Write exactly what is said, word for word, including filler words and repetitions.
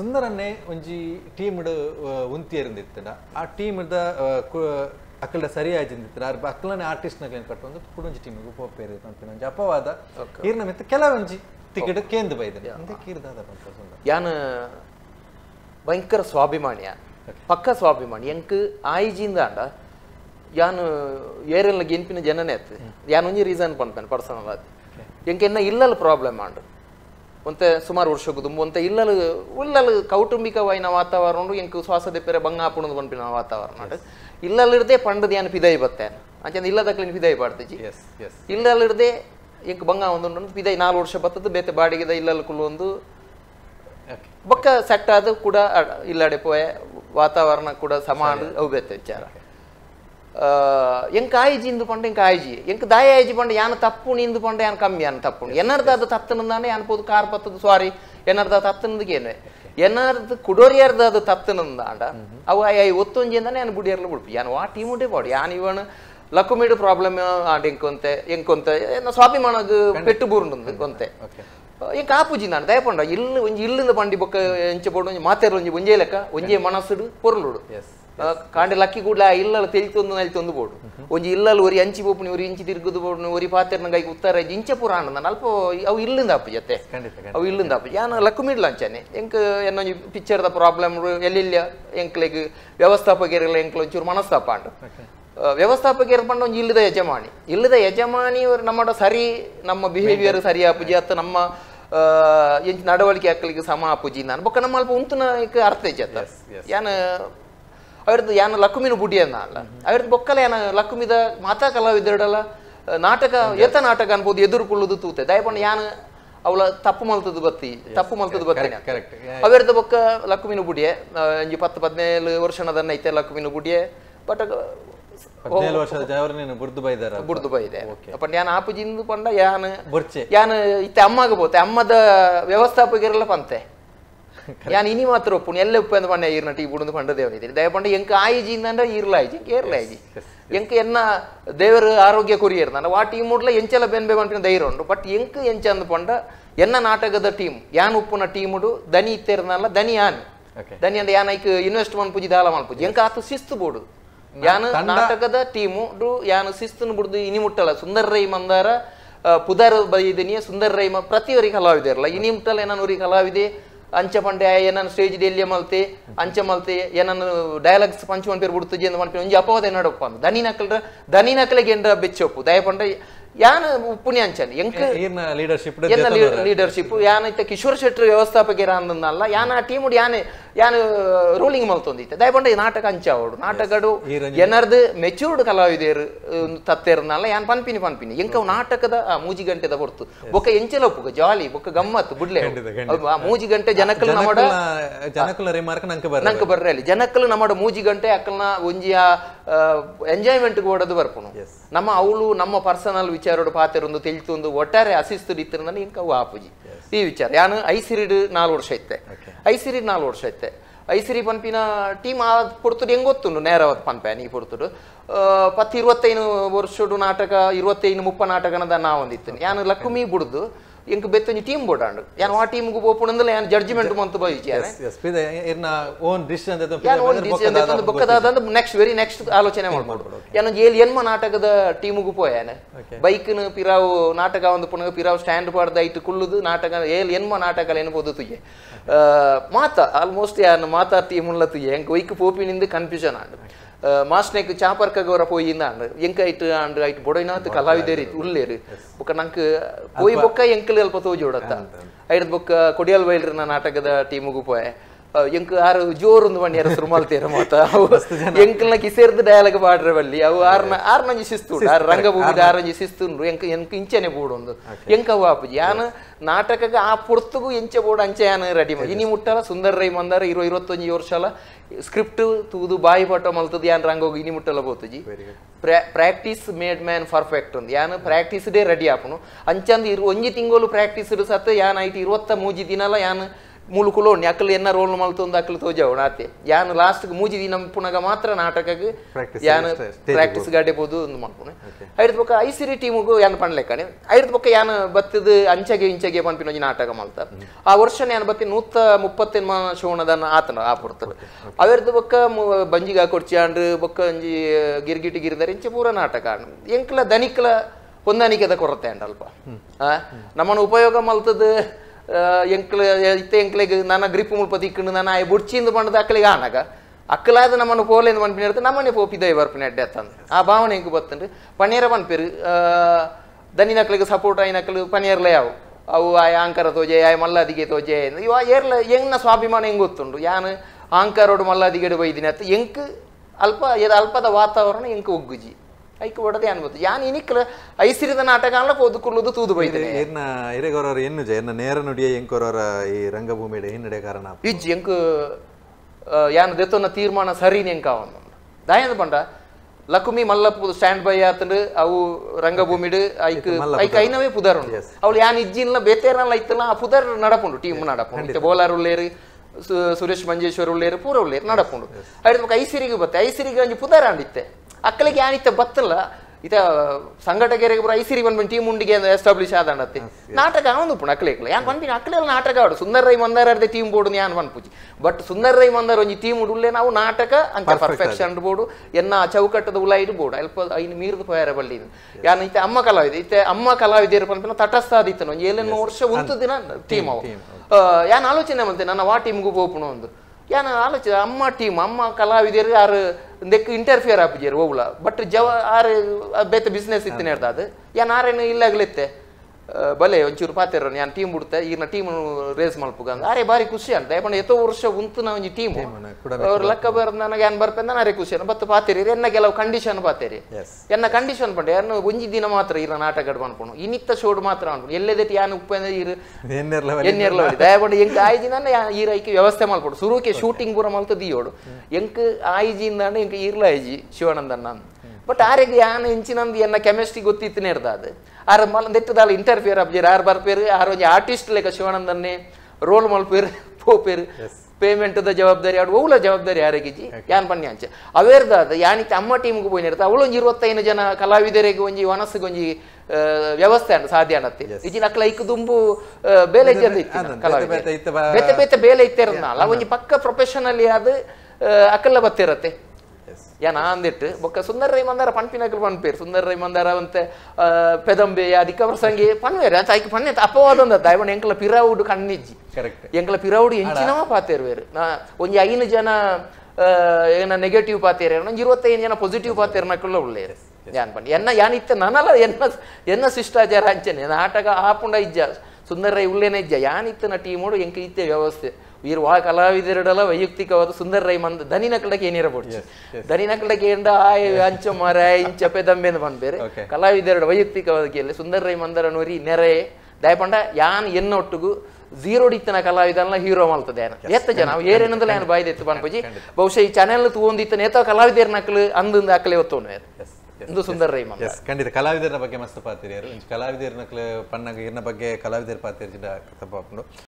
ಸುಂದರನ್ನೇ ಒಂಜಿ ಟೀಮ್ಡ್ ಉಂತಿ ಇರ್ದಿತ್ತಡ ಆ ಟೀಮ್ದ ಅಕ್ಕಳ ಸರಿಯಾಜಿಂದಿತ್ತು ಅರ್ ಅಕ್ಕಲನೇ ಆರ್ಟಿಸ್ಟ್ನಾಗ ಕಟ್ಟೊಂದು ಕುಡೊಂಜಿ ಟೀಮಿಗೆ ಪೋಪೇರಿ ಪಂಪಿನ ಒಂಜಿ ಅಪವಾದ ಈರ್ನ ಮಿತ್ತ ಕೆಲವೊಂಜಿ ಟಿಕೆಟ್ ಕೇಂದ್ರ ಬೈದ ಅಂತೆ ಕೀರ್ದಾದ ಪಂಪ ಸುಂದರ ಯಾನ ಭಯಂಕರ ಸ್ವಾಭಿಮಾನಿ ಯಾನ್ ಪಕ್ಕ ಸ್ವಾಭಿಮಾನಿ ಎಂಕ್ ಆಯ್ಜಿಂದ ಅಂಡ ಯಾನು ಏರೆಲ್ಲ ಗೆನ್ಪಿನ ಜನನೇ ಅತ್ತು ಯಾನ್ ಒಂಜಿ ರೀಸನ್ ಪಂಪೇನೆ ಪರ್ಸನಲ್ ಆದ್ ಎಂಕ್ ಎನ್ನ ಇಲ್ಲಲ್ ಪ್ರಾಬ್ಲಮ್ ಆಂಡು ಒಂತೆ ಸುಮಾರು ವರ್ಷಕ್ಕೂ ತುಂಬ ಒಂತೆ ಇಲ್ಲಲು ಉಲ್ಲಲು ಕೌಟುಂಬಿಕವಾಯಿನ ವಾತಾವರಣ ಎಂಕ್ ಶ್ವಾಸದೆಪ್ಪರೆ ಬಂಗಾಪುಣದ ಪಂಪಿನ ವಾತಾವರಣ ಇಲ್ಲಲ್ಲಿರದೆ ಪಂಡದ ಯಾನು ಪಿದೈ ಬತ್ತೇನೆ ಅಂಚಂದ ಇಲ್ಲದಕ್ಲಿನ ಪಿದೈ ಪಾಡ್ತಿಜಿ ಇಲ್ಲಲ್ಲಿರದೆ ಎಂಕ್ ಬಂಗ ಒಂದು ಪಿದೈ ನಾಲ್ಕು ವರ್ಷ ಬತ್ತದ ಬೇತೆ ಬಾಡಿಗೆದ ಇಲ್ಲಲ್ಲಿ ಕುಲ್ಲು ಒಂದು ಬೊಕ್ಕ ಸೆಟ್ ಆದ ಕೂಡ ಇಲ್ಲಡೆ ಪೋಯ ವಾತಾವರಣ ಕೂಡ ಸಮಾನ ಅವು ಬೇತೆ ವಿಚಾರ ಎಂಕ್ ಆಯ್ಜಿಂದು ಪಂಡ ಎಂಕ್ ಆಯ್ಜಿ ಎಂಕ್ ದಾಯ ಆಯ್ಜಿ ಪಂಡ ಯಾನ ತಪ್ಪು ನಿಂದು ಪಂಡ ಯಾನ್ ಕಮ್ಮಿ ಯಾನ ತಪ್ಪು ಎನ್ನರ್ದ ಅದು ತತ್ತನಂದಾನೆ ಯಾನ್ ಪೋದು ಕಾರ್ ಪತ್ತದು ಸಾರಿ ಎನ್ನರ್ದ ತತ್ತನದಗೇನೆ ಎನ್ನರ್ದ ಕುಡೋರಿಯರ್ದ ಅದು ತತ್ತನಂದಾಂಡ ಅವು ಅಯ್ಯ ಒತ್ತೊಂಜಿ ಅಂದಾನೆ ಯಾನ್ ಬುಡಿಯರ್ಲ ಬಿಡ್ಪಿ ಯಾನ್ ವಾ ಟೀಮುಡೆ ಬಾಡಿ ಯಾನ್ ಇವನ್ ಲಕ್ಕುಮೀಡು ಪ್ರಾಬ್ಲಮ್ ಆಂಡ ಎಂಕೊಂತೆ ಎಂಕೊಂತೆ ಸ್ವಾಭಿಮಾನಗ್ ಪೆಟ್ಟು ಬೂರುಂಡು ಕೊಂತೆ ಎಂಕ್ ಆಪುಜಿ ನಾನು ದಯಪಂಡ ಇಲ್ಲಿ ಒಂಜಿ ಇಲ್ಲಿಂದ ಪಂಡಿ ಬೊಕ್ಕ ಎಂಚ ಬೋಡು ಒಂಜಿ ಮಾತೇರು ಒಂಜಿ ಒಂಜೇ ಲೆಕ್ಕ ಒಂಜೇ ಮನಸ್ಸುಡು ಪೊರ್ಲುಡು ಕಾಂಡೆ ಲಕ್ಕಿ ಕೂಡಲ ಇಲ್ಲಲು ತೆಲ್ತೊಂದು ನಲ್ತೊಂದು ಬೋಡು ಒಂಜಿ ಇಲ್ಲಲು ಒರಿ ಅಂಚಿ ಬೋಪುನಿ ಒರಿ ಇಂಚಿ ತಿರುಗುದು ಬೋಡು ಒರಿ ಪಾತೆರ್ನ ಗೈಗೆ ಉತ್ತರ ಇಂಚ ಪೂರ ಆಂಡ ನಾನು ಅಲ್ಪ ಅವು ಇಲ್ಲಿಂದ ಆಪು ಜತೆ ಅವು ಇಲ್ಲಿಂದ ಆಪು ಯಾನ ಲಕ್ಕು ಮಿಡ್ಲ ಅಂಚಾನೆ ಎಂಕ್ ಏನೊಂಜಿ ಪಿಕ್ಚರ್ದ ಪ್ರಾಬ್ಲಮ್ ಎಲ್ಲಿಲ್ಲ ಎಂಕ್ಲೆಗ್ ವ್ಯವಸ್ಥಾಪಕರಿಲ್ಲ ಎಂಕ್ಲ ಒಂಚೂರು ಮನಸ್ತಾಪ ಆಂಡು ವ್ಯವಸ್ಥಾಪಕರು ಪಂಡ ಒಂಜಿ ಇಲ್ಲದ ಯಜಮಾನಿ ಇಲ್ಲದ ಯಜಮಾನಿ ನಮ್ಮ ಸರಿ ನಮ್ಮ ಬಿಹೇವಿಯರ್ ಸರಿ ಆಪುಜಿ ಅತ್ತ ನಮ್ಮ ಎಂಚ ನಡವಳಿಕೆ ಅಕ್ಕಲಿಗೆ ಸಮ ಆಪುಜಿ ನಾನು ಬೊಕ್ಕ ನಮ್ಮ ಅಲ್ಪ ಉಂತುನ ಅರ್ಥ ಇಜ್ಜತ್ತ ಯಾನ ಅವ್ರದ್ದು ಯಾನ ಲಕ್ಕುಮಿನ ಬುಡಿ ಅನ್ನ ಅಲ್ಲ ಅವ್ರದ್ದು ಬೊಕ್ಕಲ ಯಾನ ಲಕ್ಕುಮಿದ ಮಾತಾ ಕಲಾವಿದರಡಲ್ಲ ನಾಟಕ ಏತ ನಾಟಕ ಅನ್ಬೋದು ಎದುರು ಕುಳ್ಳುದು ತೂತೆ ದಯಪಂಡ ಯಾನ ಅವಳ ತಪ್ಪು ಮಲ್ತದ್ದು ಬತ್ತಿ ತಪ್ಪು ಮಲ್ತದ್ದು ಬತ್ತೇನೆ ಅವ್ರದ್ದು ಬೊಕ್ಕ ಲಕ್ಕುಮಿನ ಬುಡಿಯೆ ಒಂಜಿ ಪತ್ತು ಹದಿನೇಳು ವರ್ಷನದನ್ನ ಐತೆ ಲಕ್ಕುಮಿನ ಬುಡಿಯೆ ಬಟ್ ಹದಿನೇಳು ವರ್ಷದ ಜಾವರನೇನು ಬುರ್ದು ಬೈದಾರ ಬುರ್ದು ಬೈದೆ ಪಂಡ ಯಾನ ಆಪುಜಿಂದು ಪಂಡ ಯಾನ ಬೊರ್ಚೆ ಯಾನ ಇತ್ತೆ ಅಮ್ಮಗ ಬೋತೆ ಅಮ್ಮದ ವ್ಯವಸ್ಥಾಪಕರೆಲ್ಲ ಪಂತೆ ಯಾನ್ ಇನಿ ಮಾತ್ರ ಒಪ್ಪುನು ಎಲ್ಲ ಉಪ್ಪು ಅಂತ ಪಂಡ ಈರ್ನ ಟೀ ಬುಡಂದು ಪಂಡ ದೇವನಿದ್ದೀರಿ ದಯಪಂಡ ಎಂಕ ಆಯ್ಜಿ ಅಂದ ಈರ್ಲಾಯ್ಜಿ ಕೇರ್ಲಾಯ್ಜಿ ಎಂಕ ಎನ್ನ ದೇವರ ಆರೋಗ್ಯ ಕೊರಿಯರ್ ನಾನು ಆ ಟೀಮ್ ಉಡ್ಲ ಎಂಚೆಲ್ಲ ಬೆನ್ಬೆ ಪಂಪಿನ ಧೈರ್ಯ ಉಂಟು ಬಟ್ ಎಂಕ ಎಂಚ ಅಂದ ಪಂಡ ಎನ್ನ ನಾಟಕದ ಟೀಮ್ ಯಾನ್ ಉಪ್ಪುನ ಟೀಮುಡು ದನಿ ಇತ್ತೇರ್ನಲ್ಲ ದನಿ ಯಾನ್ ದನಿ ಅಂದ ಯಾನ್ ಐಕ್ ಇನ್ವೆಸ್ಟ್ ಮನ್ಪುಜಿ ದಾಲ ಮನ್ಪುಜಿ ಎಂಕ ಆತು ಶಿಸ್ತು ಬೋಡು ಯಾನ ನಾಟಕದ ಟೀಮು ಯಾನು ಶಿಸ್ತುನು ಬಿಡ್ದು ಇನಿ ಮುಟ್ಟಲ್ಲ ಸುಂದರ ರೈ ಮಂದಾರ ಪುದರ್ ಬೈದಿನಿಯ ಸುಂದರ ರೈ ಪ್ರತಿಯೊರಿಗೆ ಕಲಾವಿದೆ ಇರಲ್ಲ ಇನಿ ಮುಟ್ಟಲ್ಲ ಏನನ್ನೂರಿಗೆ ಕಲಾವಿದೆ ಅಂಚ ಪಂಡೆ ಏನನ್ನ ಸ್ಟೇಜ್ ಎಲ್ಲಿಯ ಮಲ್ತೆ ಅಂಚ ಮಲ್ತೆ ಏನನ್ನು ಡೈಲಾಗ್ಸ್ ಪಂಚಮನ್ ಪೇರು ಬಿಡ್ತಜಿ ಅಂತ ಮಾಡ್ತೀನಿ ಒಂಜಿ ಅಪವಾದ ಏನಡಪ್ಪ ಅಂದ ದನಿ ನಕಲ್ರ ದನಿ ನಕಲಿಗೆ ಎಂಡ ಬೆಚ್ಚೊಪ್ಪು ದಯಪಂಡ ಯಾನ ಉಪ್ಪುನಿ ಅಂಚನೆ ಎಂಕ ಲೀಡರ್ಶಿಪ್ ಎನ್ನ ಲೀಡರ್ಶಿಪ್ ಯಾನ ಇತ್ತ ಕಿಶೋರ್ ಶೆಟ್ಟಿ ವ್ಯವಸ್ಥಾಪಕರ ಅಂದಲ್ಲ ಯಾನ ಆ ಟೀಮ್ ಯಾನೆ ಯಾನು ರೂಲಿಂಗ್ ಮಲ್ತೊಂದಿತ್ತೆ ದಯಪಂಡ ನಾಟಕ ಅಂಚಾವಡು ನಾಟಕಡು ಎನ್ನರ್ದು ಮೆಚೂರ್ಡ್ ಕಲಾವಿದರು ತತ್ತೇರ್ನಲ್ಲ ಯಾನ್ ಪನ್ಪಿನಿ ಪನ್ಪಿನಿ ಎಂಕ ನಾಟಕದ ಆ ಮೂಜಿ ಗಂಟೆದ ಹೊರ್ತು ಬೊಕ್ಕ ಎಂಚೆಲ ಒಪ್ಪುಗ ಜಾಲಿ ಬೊಕ್ಕ ಗಮ್ಮತ್ತು ಬುಡ್ಲೆ ಆ ಮೂಜಿ ಗಂಟೆ ಜನಕ್ಕಲು ನಮ್ಮಡ ಜನಕ್ಕಲ ರಿಮಾರ್ಕ್ ನಂಕ ಬರ್ರ ನಂಕ ಬರ್ರೆ ಅಲ್ಲಿ ಜನಕ್ಕಲು ನಮ್ಮಡ ಮೂಜಿ ಗಂಟೆ ಅಕ್ಕಲ್ನ ಒಂಜಿಯ ಎಂಜಾಯ್ಮೆಂಟ್ ಓಡೋದು ಬರ್ಪುನು ನಮ್ಮ ಅವಳು ನಮ್ಮ ಪರ್ಸನಲ್ ವಿಚಾರೋಡು ಪಾತೆರೊಂದು ತೆಲ್ತೊಂದು ಒಟ್ಟಾರೆ ಅಸಿಸ್ತು ಇತ್ತು ನಾನು ಎಂಕ ಅವು ಆಪುಜಿ ಈ ವಿಚಾರ ಯಾನು ಐಸಿರಿಡ್ ನಾಲ್ಕು ವರ್ಷ ಐತೆ ಐಸಿರಿಡ್ ನಾಲ್ಕು ವರ್ಷ ಐತೆ ಐಸಿರಿ ಪನ್ಪಿನ ಟೀಮ್ ಆ ಪೊರ್ತುಡು ಹೆಂಗ್ ಗೊತ್ತುಂಡು ನೇರವತ್ ಪನ್ಪೇನ್ ಈ ಪೊರ್ತುಡು ಪತ್ತು ಇರುವತ್ತೈದು ವರ್ಷಡು ನಾಟಕ ಇರುವತ್ತೈದು ಮುಪ್ಪ ನಾಟಕನದ ನಾ ಒಂದಿತ್ತು ಯಾನು ಲಕ್ಕುಮಿ ಬುಡ್ದು ಎಂಕ್ ಬೆತ್ತೊಂಜಿ ಟೀಮ್ ಬೋಡಾಂಡು ಯಾನು ಆ ಟೀಮ್ಗು ಪೋಪುಣಂದಲ್ಲ ಯಾನು ಜಡ್ಜ್ಮೆಂಟ್ ಮಂತು ಬೈಚಾರೆ ಓನ್ ಡಿಸಿಷನ್ ಬೊಕ್ಕದಾದ ನೆಕ್ಸ್ಟ್ ವೆರಿ ನೆಕ್ಸ್ಟ್ ಆಲೋಚನೆ ಮಾಡ್ಬೋದು ಯಾನು ಏಲ್ ಎನ್ಮ ನಾಟಕದ ಟೀಮ್ಗು ಪೋಯಾನೆ ಬೈಕ್ನ ಪಿರಾವು ನಾಟಕ ಒಂದು ಪುನಗ ಪಿರಾವು ಸ್ಟ್ಯಾಂಡ್ ಪಾಡ್ದ ಐಟು ಕುಳ್ಳುದು ನಾಟಕ ಏಲ್ ಎನ್ಮ ನಾಟಕ ಏನ್ಬೋದು ತುಯ್ಯ ಮಾತ ಆಲ್ಮೋಸ್ಟ್ ಯಾನು ಮಾತಾ ಟೀಮ್ ಉಳ್ಳ ತುಯ್ಯ ಎಂಕ್ ವೈಕ್ ಪೋಪಿನಿಂದ ಕನ್ಫ್ಯೂಷನ್ ಆಂಡು ಮಾಸ್ನೇಕ್ ಚಾಪರ್ಕ ಗೌರ ಪೋಯಿಂದ ಅಂಡ್ ಎಂಕ ಐಟ್ ಅಂಡ್ ಐಟ್ ಬೊಡೈನಾತ್ ಕಲಾವಿದೇರಿ ಉಳ್ಳೇರು ಬೊಕ್ಕ ನಂಕ್ ಪೋಯಿ ಬೊಕ್ಕ ಎಂಕಲ್ ಅಲ್ಪ ತೋಜಿ ಹೊಡತ್ತ ಐಡ್ ಬೊಕ್ಕ ಕೊಡಿಯಲ್ ಬೈಲ್ರಿನ ನಾಟಕದ ಟೀಮುಗು ಪೋಯೆ ಎಂಕ್ ಆರು ಜೋರೊಂದು ಬಣ್ಣಿ ಯಾರು ಸುರುಮಾಲ್ತೇರ ಮಾತ ಎಂಕಲ್ನ ಕಿಸೇರ್ದು ಡಯಲಾಗ್ ಪಾಡ್ರೆ ಬಲ್ಲಿ ಅವು ಆರ್ನ ಆರ್ನಂಜಿ ಶಿಸ್ತು ಆರು ರಂಗಭೂಮಿದ ಆರಂಜಿ ಶಿಸ್ತು ಎಂಕ ಎಂಕ ಇಂಚನೆ ಬೋಡೊಂದು ಎಂಕ ಅವು ಆಪುಜಿ ಯಾನು ನಾಟಕಕ್ಕೆ ಆ ಪುರ್ತಗೂ ಎಂಚೆ ಬೋರ್ಡ್ ಅಂಚೆ ಯಾನು ರೆಡಿ ಮಾಡಿ ಇನಿ ಮುಟ್ಟಲ್ಲ ಸುಂದರ ರೈ ಮಂದಾರ ಇರೋ ಇರುವತ್ತೊಂಜಿ ವರ್ಷಲ ಸ್ಕ್ರಿಪ್ಟ್ ತೂದು ಬಾಯಿ ಪಟ್ಟ ಮಲ್ತದ ಯಾನ್ ರಂಗೋಗಿ ಇನಿ ಮುಟ್ಟಲ್ಲ ಬೋತುಜಿ ಪ್ರಾಕ್ಟೀಸ್ ಮೇಡ್ ಮ್ಯಾನ್ ಪರ್ಫೆಕ್ಟ್ ಒಂದು ಯಾನು ಪ್ರಾಕ್ಟೀಸ್ ಡೇ ರೆಡಿ ಆಪುನು ಅಂಚಂದು ಇರು ಒಂಜಿ ತಿಂಗಳು ಪ್ರಾಕ್ಟೀಸ್ ಸತ್ತು ಯಾನ್ ಐಟಿ ಇರುವತ್ತ ಮೂಜಿ ದಿನಲ್ಲ ಯಾನು ಮುಳುಕುಲೋ ಅಕ್ಕಲು ಎನ್ನ ರೋಲ್ ಮಲ್ತೊಂದು ಅಕ್ಕಲು ತೋಜಾವು ನಾತೆ ಯಾನು ಲಾಸ್ಟ್ಗೆ ಮೂಜಿ ದಿನ ಪುನಗ ಮಾತ್ರ ನಾಟಕಕ್ಕೆ ಯಾನು ಪ್ರಾಕ್ಟೀಸ್ ಗಾಡಿಬೋದು ಒಂದು ಮಾಡ್ಕೊನೆ ಐದು ಪಕ್ಕ ಐಸಿರಿ ಟೀಮಿಗೂ ಯಾನು ಪಣ್ಲೆಕ್ಕನೆ ಐದು ಪಕ್ಕ ಯಾನು ಬತ್ತದ ಅಂಚೆಗೆ ಇಂಚೆಗೆ ಪನ್ಪಿನ ನಾಟಕ ಮಲ್ತ ಆ ವರ್ಷ ಯಾನು ಬತ್ತಿ ನೂತ ಮುಪ್ಪತ್ತೇನು ಶೋಣದನ್ನ ಆತನ ಆ ಪುಡ್ತಾರೆ ಅವೆರ್ದು ಪಕ್ಕ ಬಂಜಿಗ ಕೊಡ್ಚಾಂಡ್ರು ಬೊಕ್ಕ ಒಂಜಿ ಗಿರ್ಗಿಟಿ ಗಿರಿದಾರೆ ಇಂಚೆ ಪೂರ ನಾಟಕ ಎಂಕ್ಲ ದನಿಕ್ಲ ಹೊಂದಾಣಿಕೆದ ಕೊರತೆ ಅಂಡ್ ಅಲ್ಪ ನಮ್ಮನ್ನು ಉಪಯೋಗ ಮಲ್ತದ ಎಂಕ್ಲ ಇತ್ತೆ ಎಂಕ್ಲೆಗೆ ನನ್ನ ಗ್ರಿಪ್ ಮುಲ್ಪತಿ ಇಕ್ಕಂಡು ನಾನು ಆಯ್ ಬುಡ್ಚಿಂದ ಬಂಡದ ಅಕ್ಕಲಿಗೆ ಆನಾಗ ಅಕ್ಕಲಾದ ನಮ್ಮನ್ನು ಪೋಲೆಂದು ಪನ್ಪಿನ ಇರ್ತದೆ ನಮ್ಮನೆ ಪೋಪಿದೆ ಬರ್ಪಿನ ಅಡ್ಡೆ ಅತ್ತಂದು ಆ ಭಾವನೆ ಹೆಂಗೆ ಬತ್ತಂದ್ರೆ ಪನೀರ ಪನ್ಪೇರು ದನಿನಕ್ಲಿಗೆ ಸಪೋರ್ಟ್ ಆಯ್ನಕ್ಲು ಪನೀರ್ಲೆ ಅವು ಅವು ಆಯ್ ಆಂಕರ ತೋಜೆ ಆಯ್ ಮಲ್ಲಾದಿಗೆ ತೋಜೆ ಇವ ಏರ್ಲ ಎಂಗ್ನ ಸ್ವಾಭಿಮಾನ ಹೆಂಗೆ ಗೊತ್ತುಂಡು ಯಾನು ಆಂಕರೋಡು ಮಲ್ಲಾದಿಗೆಡು ಬೈದಿನಿ ಅತ್ತ ಎಂಕ್ ಅಲ್ಪ ಇದು ಅಲ್ಪದ ವಾತಾವರಣ ಎಂಕ್ ಒಗ್ಗುಜಿ ಐಕ್ ಒಡದೆ ಅನ್ಬೋದು ಯಾನ್ ಇನಿಕ್ಲ ಐಸಿರಿದ ನಾಟಕ ಅಲ್ಲ ಓದುಕೊಳ್ಳೋದು ತೂದು ಬೈದ್ರೆ ಏನ ಇರೆಗೋರರ ಎನ್ನು ಜ ಎನ್ನ ನೇರ ನುಡಿಯ ಎಂಕೋರರ ಈ ರಂಗಭೂಮಿയുടെ ಹಿನ್ನಡೆ ಕಾರಣ ಇಜ್ಜಿ ಎಂಕ್ ಯಾನ್ ದೆತ್ತೊನ್ನ ತೀರ್ಮಾನ ಸರಿನೇ ಎಂಕ ಅವನು ದಾಯಂದ ಪಂಡ ಲಕ್ಷ್ಮಿ ಮಲ್ಲಪ್ಪ ಸ್ಟ್ಯಾಂಡ್ ಬೈ ಆತಂಡು ಅವು ರಂಗಭೂಮಿಡು ಐಕ್ ಐಕ್ ಐನವೇ ಪುದರ್ ಉಂಟು ಅವಳು ಯಾನ್ ಇಜ್ಜಿನ್ಲ ಬೇತೇರಲ್ಲ ಐತಲ್ಲ ಆ ಪುದರ್ ನಡಪುಂಡು ಟೀಮ್ ನಡಪುಂಡು ಬೋಲಾರ್ ಉಳ್ಳೇರು ಸುರೇಶ್ ಮಂಜೇಶ್ವರ್ ಉಳ್ಳೇರು ಪೂರ ಉಳ್ಳೇರು ನಡಪುಂಡು ಐದು ಐಸಿರಿಗೆ ಬತ್ತೆ ಐಸಿರಿಗೆ ಒಂಜಿ ಪುದರ್ ಅಂಡಿತ್ತೆ ಅಕ್ಕಲಿಗೆ ಯಾನಿತ್ತ ಬತ್ತಲ್ಲ ಇತ ಸಂಘಟಕರಿಗೆ ಬರೋ ಐಸಿರಿ ಬಂದ್ಬಿಟ್ಟು ಟೀಮ್ ಉಂಡಿಗೆ ಎಸ್ಟಾಬ್ಲಿಷ್ ಆದಂಡತ್ತೆ ನಾಟಕ ಅವನು ಪುಣ ಅಕ್ಕಲಿಕ್ಲ ಯಾನ್ ಪನ್ಪಿನ ಅಕ್ಕಲೆಲ್ಲ ನಾಟಕ ಆಡು ಸುಂದರ್ ರೈ ಮಂದಾರದೆ ಟೀಮ್ ಬೋರ್ಡು ಯಾನ್ ಪನ್ಪುಜಿ ಬಟ್ ಸುಂದರ್ ರೈ ಮಂದಾರ ಒಂಜಿ ಟೀಮ್ ಉಡ್ಲೆ ನಾವು ನಾಟಕ ಅಂಚ ಪರ್ಫೆಕ್ಷನ್ ಬೋರ್ಡು ಎನ್ನ ಚೌಕಟ್ಟದ ಉಲ ಇಡು ಬೋರ್ಡು ಅಲ್ಪ ಐನು ಮೀರ್ದು ಪೋಯಾರ ಬಳ್ಳಿ ಯಾನ್ ಇತ್ತೆ ಅಮ್ಮ ಕಲಾವಿದ ಇತ್ತೆ ಅಮ್ಮ ಕಲಾವಿದರು ಪನ್ಪಿನ ತಟಸ್ಥಾದಿತ್ತನ ಒಂಜಿ ಏಳೆಂಟು ವರ್ಷ ಒಂದು ದಿನ ಟೀಮ್ ಅವು ಯಾನ್ ಆಲೋಚನೆ ಮಾಡ್ತೇನೆ ನನ್ನ ವಾ ಟೀಮ್ಗೂ ಹೋಪುಣ ಒಂದು ಯಾನ ಆಲೋಚನೆ ಅಮ್ಮ ಟೀಮ್ ಅಮ್ಮ ಕಲಾವಿದರು ಯಾರು ದೆಕ್ ಇಂಟರ್ಫಿಯರ್ ಆಪಿಜೇರು ಹೋಗ್ಲ ಬಟ್ ಜವ ಆರು ಬೇತೆ ಬಿಸ್ನೆಸ್ ಇತ್ತು ಹೇಳ್ದ ಅದು ಯಾನ್ ಆರೇನು ಇಲ್ಲಾಗ್ಲಿತ್ತೆ ಬಲೆ ಒಂಚೂರು ಪಾತಿರ ಯಾನ್ ಟೀಮ್ ಬಿಡುತ್ತೆ ಈಗ ಟೀಮ್ ರೇಸ್ ಮಲ್ಪುಗ ಆರೇ ಬಾರಿ ಖುಷಿ ಅಂತ ಯಾಕಂದ್ರೆ ಎತ್ತೋ ವರ್ಷ ಉಂತು ನಾವು ಒಂಜಿ ಟೀಮ್ ಅವ್ರ ಲೆಕ್ಕ ಬರ್ ನನಗೆ ಏನ್ ಬರ್ಪೆ ನಾರೇ ಖುಷಿ ಅನ್ನ ಬತ್ತು ಪಾತಿರಿ ಎನ್ನ ಕೆಲವು ಕಂಡೀಷನ್ ಪಾತೇರಿ ಎನ್ನ ಕಂಡೀಷನ್ ಪಂಡೆ ಯಾರು ಒಂಜಿ ದಿನ ಮಾತ್ರ ಇರ ನಾಟಕ ಅನ್ಕೊಂಡು ಇನ್ನಿತ್ತ ಶೋಡ್ ಮಾತ್ರ ಅನ್ಕೊಂಡು ಎಲ್ಲೆದೈತಿ ಯಾನ್ ಉಪ್ಪ ಇರು ಎನ್ನೆರ್ಲ ದಯಪಂಡು ಎಂಕ್ ಆಯ್ಜಿನ ಈ ರೈಕೆ ವ್ಯವಸ್ಥೆ ಮಲ್ಪಡು ಸುರುಕೆ ಶೂಟಿಂಗ್ ಪೂರ ಮಲ್ತದ ಈಯೋಡು ಎಂಕ್ ಆಯ್ಜಿಂದ ಎಂಕ್ ಇರ್ಲ ಆಯ್ಜಿ ಶಿವಾನಂದನ್ನ ಬಟ್ ಆರೆಗೆ ಯಾನ್ ಹೆಂಚಿನಂದು ಎನ್ನ ಕೆಮಿಸ್ಟ್ರಿ ಗೊತ್ತಿತ್ತನೇ ಇರ್ದ ಅದು ಆರ ಮಲ್ ದೆಟ್ಟದಾಲ ಇಂಟರ್ಫಿಯರ್ ಅಬ್ಜೇರ್ ಆರು ಬರ್ಪೇರು ಆರು ಒಂಜಿ ಆರ್ಟಿಸ್ಟ್ ಲೆಕ್ಕ ಶಿವಾನಂದನ್ನೇ ರೋಲ್ ಮಲ್ಪೇರು ಪೋಪೇರು ಪೇಮೆಂಟ್ ದ ಜವಾಬ್ದಾರಿ ಆಡು ಓಲ ಜವಾಬ್ದಾರಿ ಯಾರಿಗಿಜಿ ಯಾನ್ ಪನ್ಯ ಅಂಚೆ ಅವೇರ್ದಾದ ಯಾನಿತ್ತೆ ಅಮ್ಮ ಟೀಮ್ಗೆ ಹೋಯ್ನಿರ್ತ ಅವಳು ಒಂಜಿ ಇರುವತ್ತೈದು ಜನ ಕಲಾವಿದರಿಗೆ ಒಂಜಿ ವನಸ್ಸಿಗೆ ಒಂಜಿ ವ್ಯವಸ್ಥೆ ಅನ್ನ ಸಾಧ್ಯ ಅನ್ನತ್ತೆ ಇಜಿನ ಅಕ್ಲ ಐಕ್ ದುಂಬು ಬೇಲೆ ಕಲಾವಿದ ಬೇತೆ ಬೇತೆ ಬೇಲೆ ಇತ್ತೇರನ್ನ ಅಲ್ಲ ಒಂಜಿ ಪಕ್ಕ ಪ್ರೊಫೆಷನಲಿ ಅದು ಅಕ್ಕಲ್ಲ ಬತ್ತಿರತ್ತೆ ಯಾನ ಅಂದಿಟ್ಟು ಬೊಕ್ಕ ಸುಂದರ ರೈ ಮಂದಾರ ಪನ್ಪಿನಕಲು ಪನ್ಪೇರು ಸುಂದರ ರೈ ಮಂದಾರ ಅಂತೆ ಪೆದಂಬೆ ಅಧಿಕ ಪ್ರಸಂಗಿ ಪನ್ವೇರು ಅಂತ ಐಕ್ ಪನ್ನೆ ಅಪವಾದ ದಯವಣ್ಣ ಎಂಕಲ ಪಿರಾವುಡು ಕಣ್ಣಿಜ್ಜಿ ಎಂಕಲ ಪಿರಾವುಡು ಎಂಚಿನವ ಪಾತೇರು ಬೇರು ಒಂಜಿ ಐನು ಜನ ಏನ ನೆಗೆಟಿವ್ ಪಾತೇರು ಒಂಜಿ ಇರುವತ್ತೈದು ಜನ ಪಾಸಿಟಿವ್ ಪಾತೇರು ನಕಲ್ಲ ಉಳ್ಳೇರು ಯಾನ್ ಪಂಡಿ ಎನ್ನ ಯಾನಿತ್ತ ನನಲ್ಲ ಎನ್ನ ಎನ್ನ ಶಿಷ್ಟಾಚಾರ ಅಂಚನೆ ನಾಟಕ ಆಪುಂಡ ಇಜ್ಜ ಸುಂದರ ರೈ ಉಳ್ಳೇನ ಇಜ್ಜ ಯಾನಿತ್ತನ ಟೀಮೋಡು ಎಂಕ ಇತ್ತೆ ವ್ಯವಸ್ಥೆ ವೀರು ಆ ಕಲಾವಿದರಡೆಲ್ಲ ವೈಯಕ್ತಿಕವಾದ ಸುಂದರ ರೈ ಮಂದ ದನಿನಕಲಕ್ಕೆ ಏನಿರಬಹುದು ದನಿನಕಲಕ್ಕೆ ಎಂಡ ಆಯ್ ಅಂಚ ಮರ ಇಂಚ ಪೆದಂಬೆಂದು ಬಂದ್ಬೇರೆ ಕಲಾವಿದರ ವೈಯಕ್ತಿಕವಾದ ಕೇಳಿ ಸುಂದರ ರೈ ಮಂದರ ನೋರಿ ನೆರೆ ದಯಪಂಡ ಯಾನ್ ಎನ್ನೊಟ್ಟಿಗೂ ಝೀರೋ ಡಿತ್ತನ ಕಲಾವಿದನ್ನ ಹೀರೋ ಮಲ್ತದೆ ಎತ್ತ ಜನ ಅವು ಏನೇನಂದಲ್ಲ ಏನು ಬಾಯ್ದೆತ್ತು ಪನ್ಪಜಿ ಬಹುಶಃ ಈ ಚಾನೆಲ್ ತಗೊಂಡಿತ್ತ ನೇತ ಕಲಾವಿದರ ನಕಲು ಅಂದಿಂದ ಅಕ್ಕಲೆ ಒತ್ತೋನು ಇದು ಸುಂದರ ರೈ ಮಂದ ಖಂಡಿತ ಕಲಾವಿದರ ಬಗ್ಗೆ ಮಸ್ತ್ ಪಾತಿರಿ ಕಲಾವಿದರ ನಕಲು ಪನ್ನಗ ಇರ್ನ ಬಗ್ಗೆ ಕಲಾವಿದರ ಪಾತಿರಿ ತಪ್ಪಾಪುಂಡು